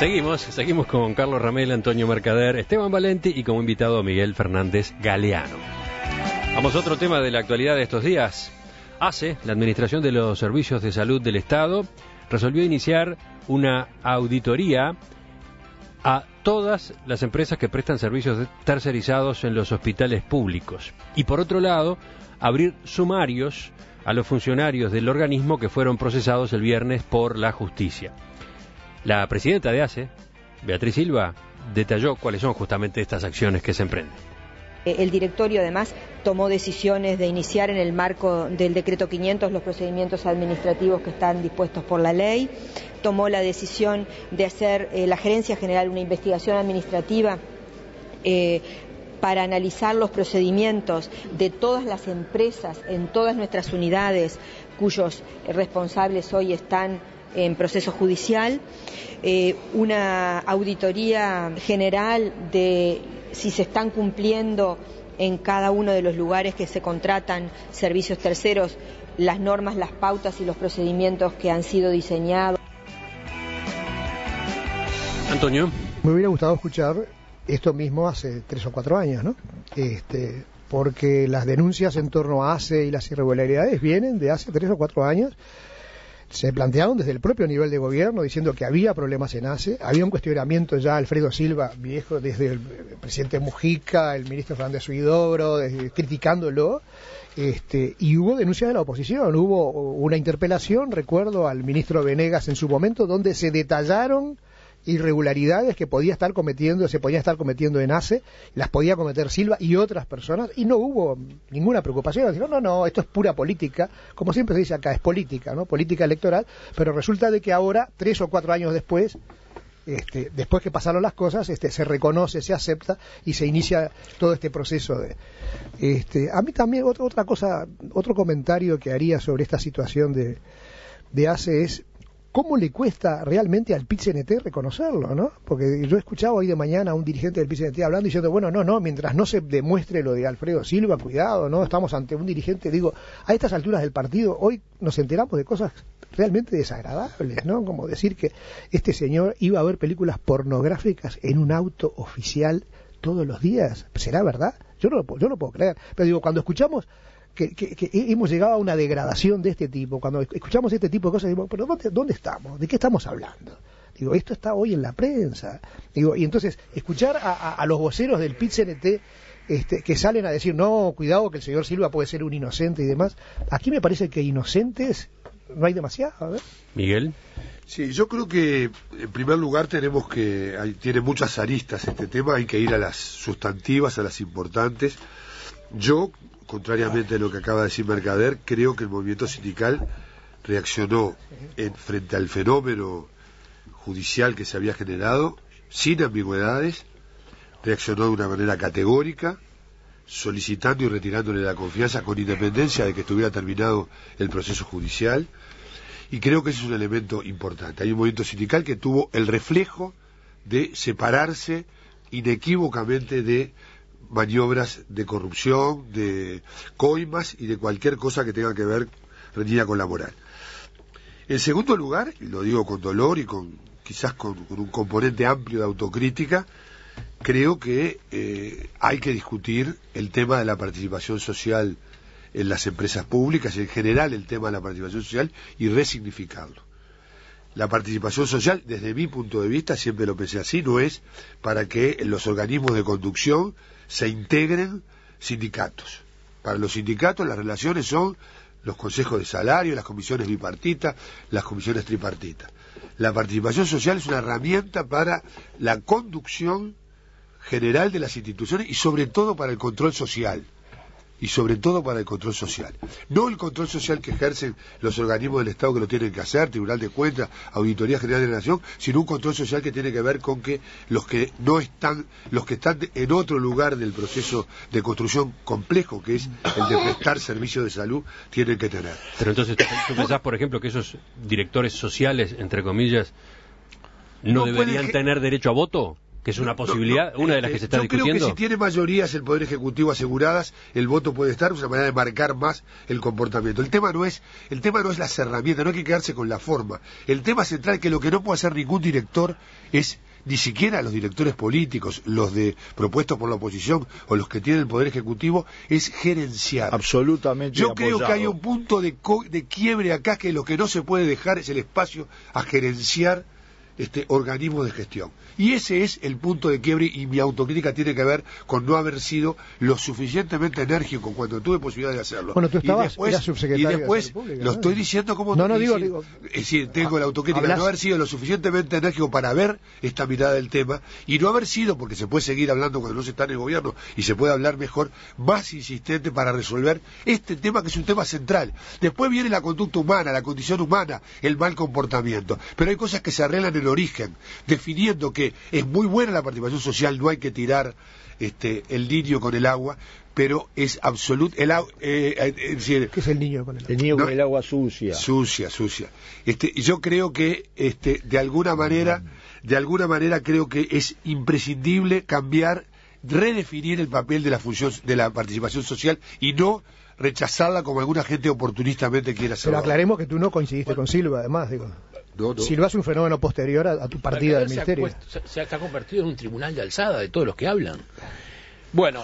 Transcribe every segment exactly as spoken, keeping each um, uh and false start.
Seguimos, seguimos con Carlos Ramel, Antonio Mercader, Esteban Valenti y como invitado a Miguel Fernández Galeano. Vamos a otro tema de la actualidad de estos días. ACE, la Administración de los Servicios de Salud del Estado, resolvió iniciar una auditoría a todas las empresas que prestan servicios tercerizados en los hospitales públicos. Y por otro lado, abrir sumarios a los funcionarios del organismo que fueron procesados el viernes por la justicia. La presidenta de ACE, Beatriz Silva, detalló cuáles son justamente estas acciones que se emprenden. El directorio además tomó decisiones de iniciar en el marco del decreto quinientos los procedimientos administrativos que están dispuestos por la ley, tomó la decisión de hacer eh, la Gerencia General una investigación administrativa eh, para analizar los procedimientos de todas las empresas en todas nuestras unidades cuyos responsables hoy están en proceso judicial, eh, una auditoría general de si se están cumpliendo en cada uno de los lugares que se contratan servicios terceros las normas, las pautas y los procedimientos que han sido diseñados. Antonio. Me hubiera gustado escuchar esto mismo hace tres o cuatro años, ¿no? Este, porque las denuncias en torno a ACE y las irregularidades vienen de hace tres o cuatro años. Se plantearon desde el propio nivel de gobierno diciendo que había problemas en ACE, había un cuestionamiento ya Alfredo Silva, viejo, desde el presidente Mujica, el ministro Fernández Huidobro, desde, criticándolo, este, y hubo denuncias de la oposición, hubo una interpelación, recuerdo, al ministro Venegas en su momento, donde se detallaron irregularidades que podía estar cometiendo, se podía estar cometiendo en ACE, las podía cometer Silva y otras personas, y no hubo ninguna preocupación. Dijeron, no, no, esto es pura política, como siempre se dice acá, es política, ¿no? Política electoral, pero resulta de que ahora, tres o cuatro años después, este, después que pasaron las cosas, este, se reconoce, se acepta y se inicia todo este proceso de... Este, a mí también, otra, otra cosa, otro comentario que haría sobre esta situación de, de ACE es ¿cómo le cuesta realmente al P I T C N T reconocerlo, no? Porque yo he escuchado hoy de mañana a un dirigente del P I T C N T hablando diciendo, bueno, no, no, mientras no se demuestre lo de Alfredo Silva, cuidado, ¿no? Estamos ante un dirigente, digo, a estas alturas del partido, hoy nos enteramos de cosas realmente desagradables, ¿no? Como decir que este señor iba a ver películas pornográficas en un auto oficial todos los días. ¿Será verdad? Yo no lo puedo, yo no puedo creer. Pero digo, cuando escuchamos Que, que, que hemos llegado a una degradación de este tipo, cuando escuchamos este tipo de cosas, digo, pero ¿dónde, dónde estamos? ¿De qué estamos hablando? Digo, esto está hoy en la prensa. Digo, y entonces, escuchar a, a, a los voceros del P I T C N T este, que salen a decir, no, cuidado que el señor Silva puede ser un inocente y demás, aquí me parece que inocentes no hay demasiado. A ver. Miguel. Sí, yo creo que en primer lugar tenemos que, hay, tiene muchas aristas este tema, hay que ir a las sustantivas, a las importantes. Yo, contrariamente a lo que acaba de decir Mercader, creo que el movimiento sindical reaccionó en, frente al fenómeno judicial que se había generado, sin ambigüedades, reaccionó de una manera categórica, solicitando y retirándole la confianza con independencia de que estuviera terminado el proceso judicial, y creo que ese es un elemento importante. Hay un movimiento sindical que tuvo el reflejo de separarse inequívocamente de maniobras de corrupción, de coimas y de cualquier cosa que tenga que ver reñida con la moral. En segundo lugar, y lo digo con dolor y con quizás con, con un componente amplio de autocrítica, creo que eh, hay que discutir el tema de la participación social en las empresas públicas, en general el tema de la participación social, y resignificarlo. La participación social, desde mi punto de vista, siempre lo pensé así, no es para que en los organismos de conducción se integren sindicatos. Para los sindicatos las relaciones son los consejos de salario, las comisiones bipartitas, las comisiones tripartitas. La participación social es una herramienta para la conducción general de las instituciones y sobre todo para el control social. Y sobre todo para el control social. No el control social que ejercen los organismos del Estado que lo tienen que hacer, Tribunal de Cuentas, Auditoría General de la Nación, sino un control social que tiene que ver con que los que no están, los que están en otro lugar del proceso de construcción complejo, que es el de prestar servicios de salud, tienen que tener. Pero entonces, ¿tú pensás, por ejemplo, que esos directores sociales, entre comillas, no, no deberían tener derecho a voto? que es una posibilidad, no, no, una de las que se está yo discutiendo. Yo creo que si tiene mayorías el Poder Ejecutivo aseguradas, el voto puede estar, es una manera de marcar más el comportamiento. El tema no es, el tema no es las herramientas, no hay que quedarse con la forma. El tema central es que lo que no puede hacer ningún director es, ni siquiera los directores políticos, los de propuestos por la oposición o los que tienen el Poder Ejecutivo, es gerenciar. Absolutamente. Yo apoyado. creo que hay un punto de, co de quiebre acá, que lo que no se puede dejar es el espacio a gerenciar este organismo de gestión. Y ese es el punto de quiebre, y mi autocrítica tiene que ver con no haber sido lo suficientemente enérgico cuando tuve posibilidad de hacerlo. Bueno, tú estabas, y después, eras subsecretario y después de la República, lo ¿no? estoy diciendo como... No, no, digo, decir, digo... Es decir, tengo la autocrítica Hablas... de no haber sido lo suficientemente enérgico para ver esta mirada del tema, y no haber sido, porque se puede seguir hablando cuando no se está en el gobierno, y se puede hablar mejor, más insistente para resolver este tema, que es un tema central. Después viene la conducta humana, la condición humana, el mal comportamiento. Pero hay cosas que se arreglan en el origen, definiendo que es muy buena la participación social, no hay que tirar este, el niño con el agua, pero es absoluto el agua, eh, eh, es decir, ¿qué es el niño con el agua? El niño no, con el agua sucia. Sucia, sucia. Este, yo creo que este, de alguna manera, de alguna manera creo que es imprescindible cambiar, redefinir el papel de la función de la participación social y no rechazarla como alguna gente oportunistamente quiere hacerlo. Pero aclaremos que tú no coincidiste con Silva, además, digo. No, no. Silva es un fenómeno posterior a, a tu partida del ministerio. Se, ha, se ha convertido en un tribunal de alzada de todos los que hablan. Bueno,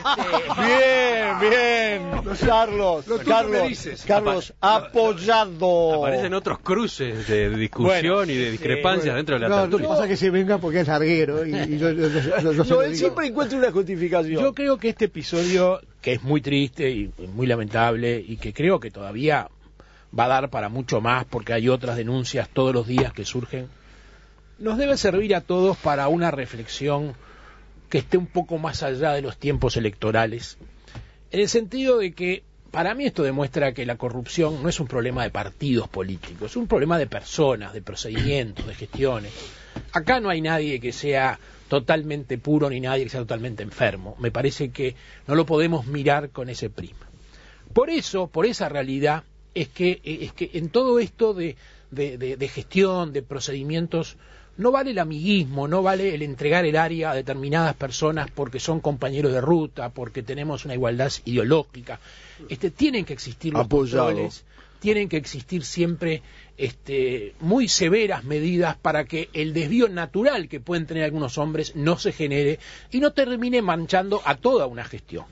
este... bien, bien, Carlos, No, Carlos, Carlos, apoyado. Aparecen otros cruces de discusión Bueno, y de discrepancias bueno, dentro de la No, tertulia. no pasa que se venga porque es larguero y, y yo, yo, yo, yo, yo se No, lo él digo. siempre encuentra una justificación. Yo creo que este episodio, que es muy triste y muy lamentable, y que creo que todavía va a dar para mucho más, porque hay otras denuncias todos los días que surgen, nos debe servir a todos para una reflexión que esté un poco más allá de los tiempos electorales, en el sentido de que para mí esto demuestra que la corrupción no es un problema de partidos políticos, es un problema de personas, de procedimientos, de gestiones. Acá no hay nadie que sea totalmente puro ni nadie que sea totalmente enfermo. Me parece que no lo podemos mirar con ese prisma. Por eso, por esa realidad, es que, es que en todo esto de, de, de, de gestión, de procedimientos, no vale el amiguismo, no vale el entregar el área a determinadas personas porque son compañeros de ruta, porque tenemos una igualdad ideológica. Este, tienen que existir los Apoyado. controles, tienen que existir siempre este, muy severas medidas para que el desvío natural que pueden tener algunos hombres no se genere y no termine manchando a toda una gestión.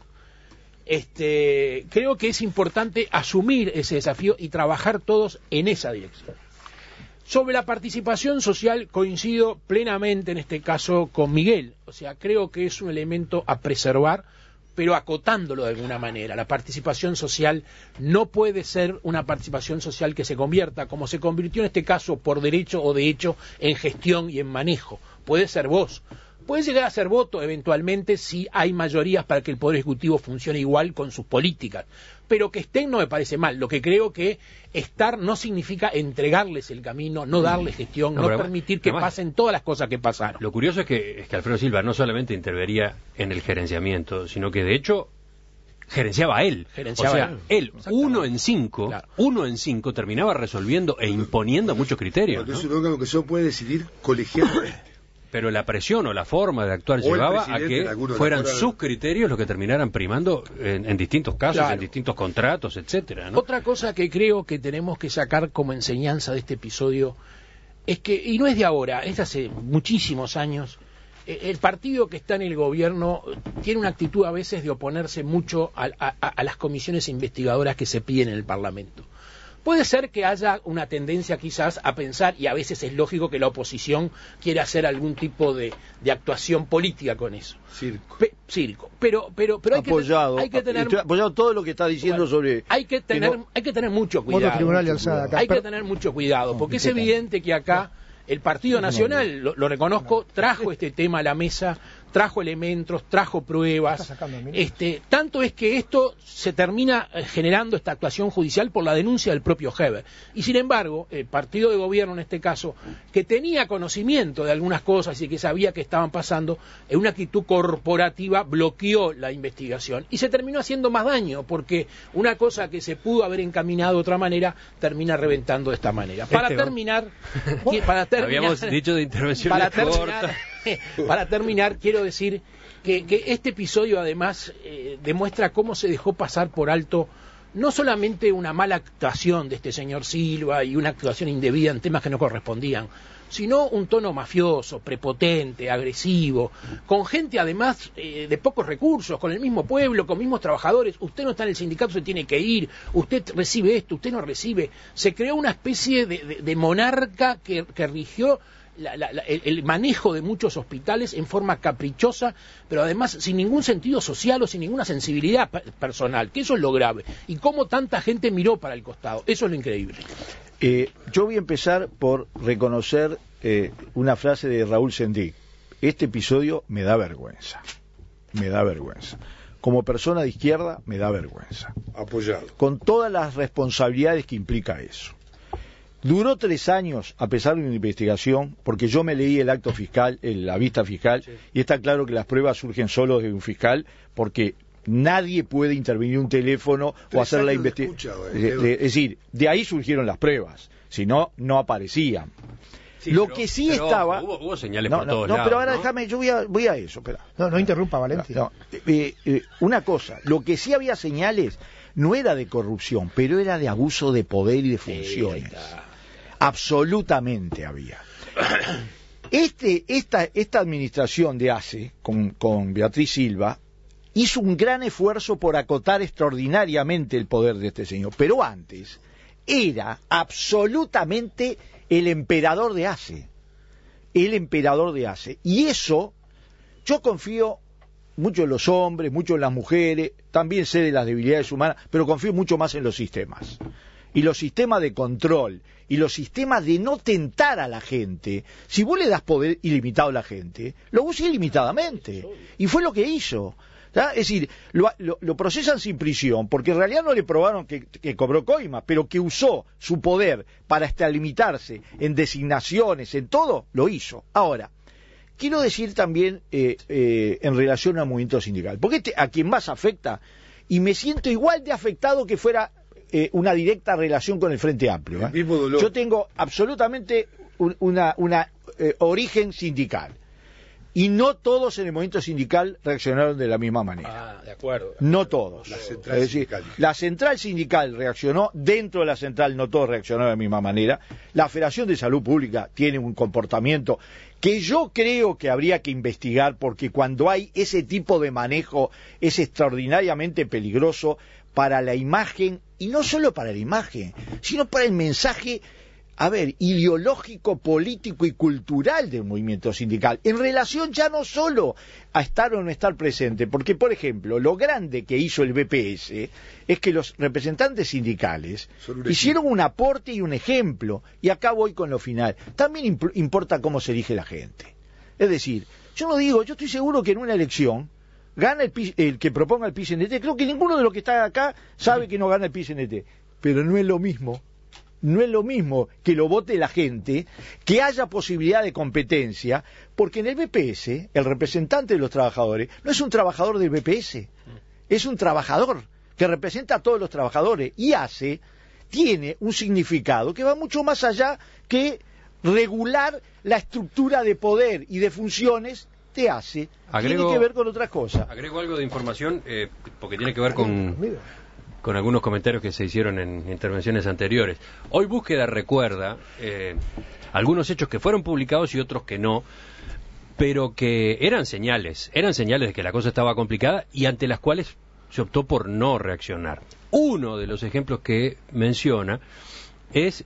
Este, creo que es importante asumir ese desafío y trabajar todos en esa dirección. Sobre la participación social coincido plenamente en este caso con Miguel, o sea, creo que es un elemento a preservar, pero acotándolo de alguna manera. La participación social no puede ser una participación social que se convierta, como se convirtió en este caso, por derecho o de hecho, en gestión y en manejo. Puede ser voz. Puede llegar a ser voto eventualmente si hay mayorías para que el Poder Ejecutivo funcione igual con sus políticas. Pero que estén no me parece mal. Lo que creo que estar no significa entregarles el camino, no darles gestión, no, no permitir que además, pasen todas las cosas que pasaron. Lo curioso es que, es que Alfredo Silva no solamente intervenía en el gerenciamiento, sino que de hecho gerenciaba a él. Gerenciaba o sea, él, uno en cinco, claro. uno en cinco terminaba resolviendo e imponiendo muchos criterios. ¿no? Es ¿no? un órgano que solo puede decidir colegialmente. Pero la presión o la forma de actuar o llevaba a que fueran sus criterios los que terminaran primando en, en distintos casos, claro. en distintos contratos, etcétera, ¿no? Otra cosa que creo que tenemos que sacar como enseñanza de este episodio es que, y no es de ahora, es de hace muchísimos años, el partido que está en el gobierno tiene una actitud a veces de oponerse mucho a, a, a las comisiones investigadoras que se piden en el Parlamento. Puede ser que haya una tendencia quizás a pensar, y a veces es lógico que la oposición quiera hacer algún tipo de, de actuación política con eso. Circo. Pe, circo. Pero, pero, pero hay, apoyado, que, hay que tener... apoyado todo lo que está diciendo bueno, sobre... Hay que tener, no, hay que tener mucho cuidado. Tribunal de alzada acá, hay pero... que tener mucho cuidado, porque es evidente que acá el Partido Nacional, lo, lo reconozco, trajo este tema a la mesa, trajo elementos, trajo pruebas. Este, tanto es que esto se termina generando esta actuación judicial por la denuncia del propio Heber. Y sin embargo, el partido de gobierno en este caso, que tenía conocimiento de algunas cosas y que sabía que estaban pasando, en una actitud corporativa bloqueó la investigación. Y se terminó haciendo más daño, porque una cosa que se pudo haber encaminado de otra manera, termina reventando de esta manera. Para este, terminar... para terminar habíamos dicho de intervención para corta. terminar, para terminar, quiero decir que, que este episodio además eh, demuestra cómo se dejó pasar por alto no solamente una mala actuación de este señor Silva y una actuación indebida en temas que no correspondían, sino un tono mafioso, prepotente, agresivo, con gente además eh, de pocos recursos, con el mismo pueblo, con mismos trabajadores. Usted no está en el sindicato, se tiene que ir, usted recibe esto, usted no recibe. Se creó una especie de, de, de monarca que, que rigió La, la, la, el, el manejo de muchos hospitales en forma caprichosa, pero además sin ningún sentido social o sin ninguna sensibilidad personal, que eso es lo grave. Y cómo tanta gente miró para el costado, eso es lo increíble. Eh, yo voy a empezar por reconocer eh, una frase de Raúl Sendic. Este episodio me da vergüenza, me da vergüenza. Como persona de izquierda, me da vergüenza. Apoyado. Con todas las responsabilidades que implica eso. Duró tres años, a pesar de una investigación, porque yo me leí el acto fiscal, el, la vista fiscal, sí. Y está claro que las pruebas surgen solo de un fiscal, porque nadie puede intervenir un teléfono tres o hacer la investigación. Eh, es decir, de ahí surgieron las pruebas, si no, no aparecían. Sí, Lo pero, que sí pero estaba... Hubo, hubo señales no, por no, todos no, lados, pero ahora ¿no? déjame, yo voy a, voy a eso, espera. No, no interrumpa, Valenti. No, no, eh, eh, una cosa, lo que sí había señales no era de corrupción, pero era de abuso de poder y de funciones. Sí, absolutamente había. Este, esta, esta administración de ACE, con, con Beatriz Silva, hizo un gran esfuerzo por acotar extraordinariamente el poder de este señor, pero antes era absolutamente el emperador de ACE, el emperador de ACE, y eso yo confío mucho en los hombres, mucho en las mujeres, también sé de las debilidades humanas, pero confío mucho más en los sistemas. Y los sistemas de control, y los sistemas de no tentar a la gente. Si vos le das poder ilimitado a la gente, lo usa ilimitadamente. Y fue lo que hizo. ¿Ya? Es decir, lo, lo, lo procesan sin prisión, porque en realidad no le probaron que, que cobró coima, pero que usó su poder para extralimitarse en designaciones, en todo, lo hizo. Ahora, quiero decir también eh, eh, en relación al movimiento sindical, porque este, a quien más afecta, y me siento igual de afectado que fuera Eh, una directa relación con el Frente Amplio. ¿eh? El mismo dolor. Yo tengo absolutamente un, una, una eh, origen sindical. Y no todos en el movimiento sindical reaccionaron de la misma manera. Ah, de acuerdo. No todos. La central, es decir, sindical. la central sindical reaccionó, dentro de la central no todos reaccionaron de la misma manera. La Federación de Salud Pública tiene un comportamiento que yo creo que habría que investigar, porque cuando hay ese tipo de manejo es extraordinariamente peligroso para la imagen, y no solo para la imagen, sino para el mensaje, a ver, ideológico, político y cultural del movimiento sindical, en relación ya no solo a estar o no estar presente, porque, por ejemplo, lo grande que hizo el B P S es que los representantes sindicales un hicieron un aporte y un ejemplo, y acá voy con lo final. También imp- importa cómo se elige la gente. Es decir, yo no digo, yo estoy seguro que en una elección gana el, P- el que proponga el P I C N T. Creo que ninguno de los que está acá sabe que no gana el P I C N T. Pero no es lo mismo. No es lo mismo que lo vote la gente, que haya posibilidad de competencia, porque en el B P S, el representante de los trabajadores, no es un trabajador del B P S, es un trabajador que representa a todos los trabajadores, y hace, tiene un significado que va mucho más allá que regular la estructura de poder y de funciones te hace, agrego, tiene que ver con otras cosas. Agrego algo de información, eh, porque tiene que ver con, con algunos comentarios que se hicieron en intervenciones anteriores. Hoy Búsqueda recuerda eh, algunos hechos que fueron publicados y otros que no, pero que eran señales, eran señales de que la cosa estaba complicada y ante las cuales se optó por no reaccionar. Uno de los ejemplos que menciona es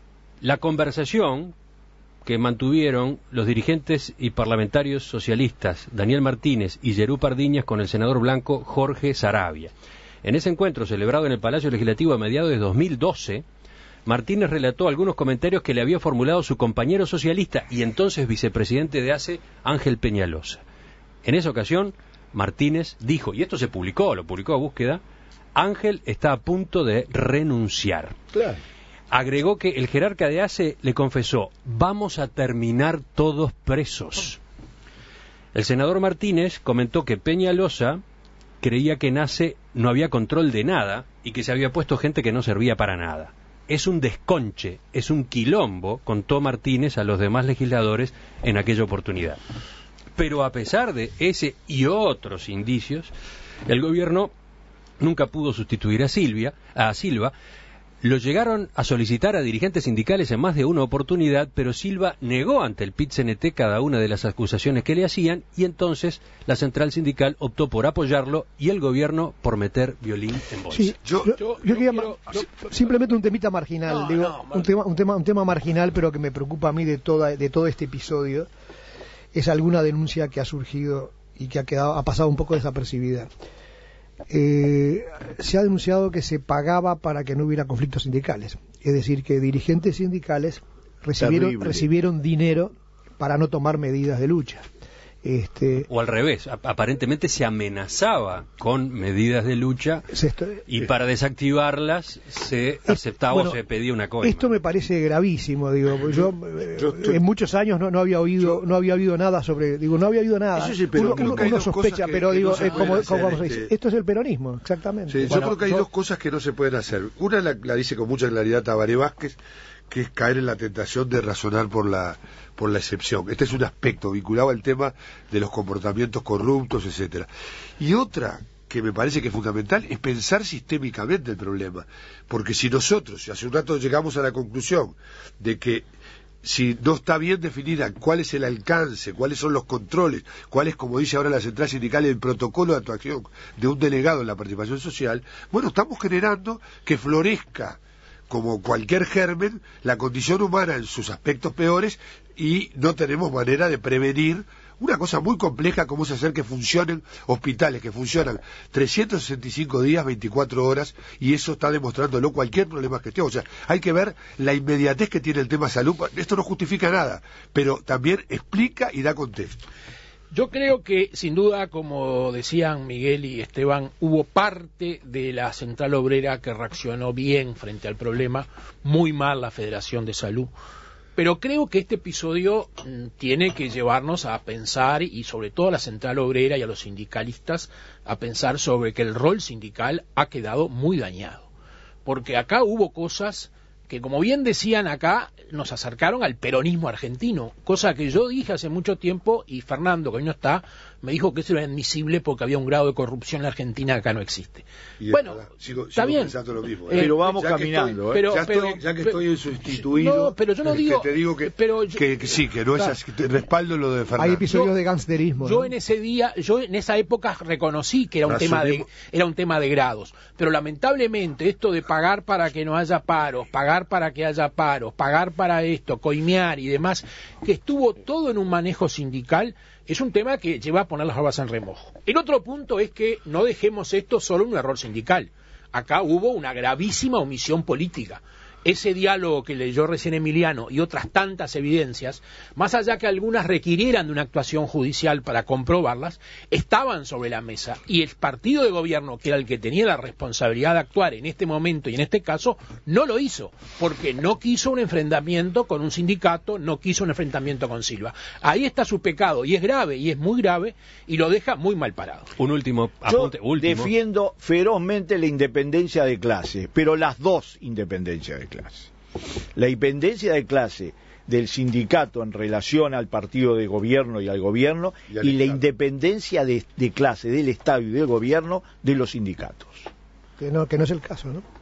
la conversación que mantuvieron los dirigentes y parlamentarios socialistas Daniel Martínez y Yerú Pardiñas con el senador blanco Jorge Saravia. En ese encuentro, celebrado en el Palacio Legislativo a mediados de dos mil doce, Martínez relató algunos comentarios que le había formulado su compañero socialista y entonces vicepresidente de ACE, Ángel Peñalosa. En esa ocasión, Martínez dijo, y esto se publicó, lo publicó a Búsqueda, Ángel está a punto de renunciar. Claro. Agregó que el jerarca de ACE le confesó, vamos a terminar todos presos. El senador Martínez comentó que Peñalosa creía que en ACE no había control de nada y que se había puesto gente que no servía para nada. Es un desconche, es un quilombo, contó Martínez a los demás legisladores en aquella oportunidad. Pero a pesar de ese y otros indicios, el gobierno nunca pudo sustituir a Silvia, a Silva. Lo llegaron a solicitar a dirigentes sindicales en más de una oportunidad, pero Silva negó ante el P I T C N T cada una de las acusaciones que le hacían, y entonces la central sindical optó por apoyarlo y el gobierno por meter violín en bolsa. Sí, yo, yo, yo, yo quería quiero, yo, simplemente un temita marginal, no, digo, no, un tema, un tema, un tema marginal, pero que me preocupa a mí de toda, de todo este episodio, es alguna denuncia que ha surgido y que ha quedado, ha pasado un poco desapercibida. Eh, se ha denunciado que se pagaba para que no hubiera conflictos sindicales, es decir, que dirigentes sindicales recibieron, recibieron dinero para no tomar medidas de lucha. Este, o al revés, aparentemente se amenazaba con medidas de lucha esto, y para desactivarlas se aceptaba bueno, o se pedía una coima. Esto me parece gravísimo, digo, yo, yo estoy, en muchos años no, no había oído yo, no había oído nada sobre, digo, no había oído nada. Sí, pero uno, uno, uno sospecha, que, pero que digo, no eh, como, como vamos a decir, este... esto es el peronismo, exactamente. Sí, bueno, yo creo que hay yo... dos cosas que no se pueden hacer. Una la, la dice con mucha claridad Tabaré Vázquez, que es caer en la tentación de razonar por la por la excepción. Este es un aspecto vinculado al tema de los comportamientos corruptos, etcétera. Y otra que me parece que es fundamental es pensar sistémicamente el problema, porque si nosotros, si hace un rato llegamos a la conclusión de que si no está bien definida cuál es el alcance, cuáles son los controles, cuál es, como dice ahora la central sindical, el protocolo de actuación de un delegado en la participación social, bueno, estamos generando que florezca como cualquier germen, la condición humana en sus aspectos peores, y no tenemos manera de prevenir una cosa muy compleja como es hacer que funcionen hospitales, que funcionan trescientos sesenta y cinco días, veinticuatro horas, y eso está demostrándolo cualquier problema que esté. O sea, hay que ver la inmediatez que tiene el tema salud. Esto no justifica nada, pero también explica y da contexto. Yo creo que, sin duda, como decían Miguel y Esteban, hubo parte de la Central Obrera que reaccionó bien frente al problema, muy mal la Federación de Salud. Pero creo que este episodio mm, tiene que llevarnos a pensar, y sobre todo a la Central Obrera y a los sindicalistas, a pensar sobre que el rol sindical ha quedado muy dañado. Porque acá hubo cosas que, como bien decían acá, nos acercaron al peronismo argentino, cosa que yo dije hace mucho tiempo, y Fernando, que hoy no está, me dijo que eso era admisible porque había un grado de corrupción en la Argentina que acá no existe. Y bueno, sigo, está sigo bien, pensando lo mismo, ¿eh? Pero vamos ya caminando, estoy, ¿eh? Pero, ya, pero, estoy, ya que estoy sustituido, no, pero yo no digo, que te digo que, pero yo, que, que sí, que no claro, es así, que respaldo lo de Fernando. Hay episodios yo, de gangsterismo. Yo ¿no? en ese día, yo en esa época reconocí que era un Razonemos. tema de, era un tema de grados, pero lamentablemente esto de pagar para que no haya paros, pagar para que haya paros, pagar para esto, coimear y demás, que estuvo todo en un manejo sindical, es un tema que lleva a poner las barbas en remojo. El otro punto es que no dejemos esto solo en un error sindical. Acá hubo una gravísima omisión política. Ese diálogo que leyó recién Emiliano y otras tantas evidencias, más allá que algunas requirieran de una actuación judicial para comprobarlas, estaban sobre la mesa, y el partido de gobierno, que era el que tenía la responsabilidad de actuar en este momento y en este caso, no lo hizo, porque no quiso un enfrentamiento con un sindicato, no quiso un enfrentamiento con Silva. Ahí está su pecado, y es grave, y es muy grave, y lo deja muy mal parado. Un último apunte. Yo último. defiendo ferozmente la independencia de clase, pero las dos independencias de clase. La independencia de clase del sindicato en relación al partido de gobierno y al gobierno, y, al y la independencia de, de clase del Estado y del gobierno de los sindicatos. Que no, que no es el caso, ¿no?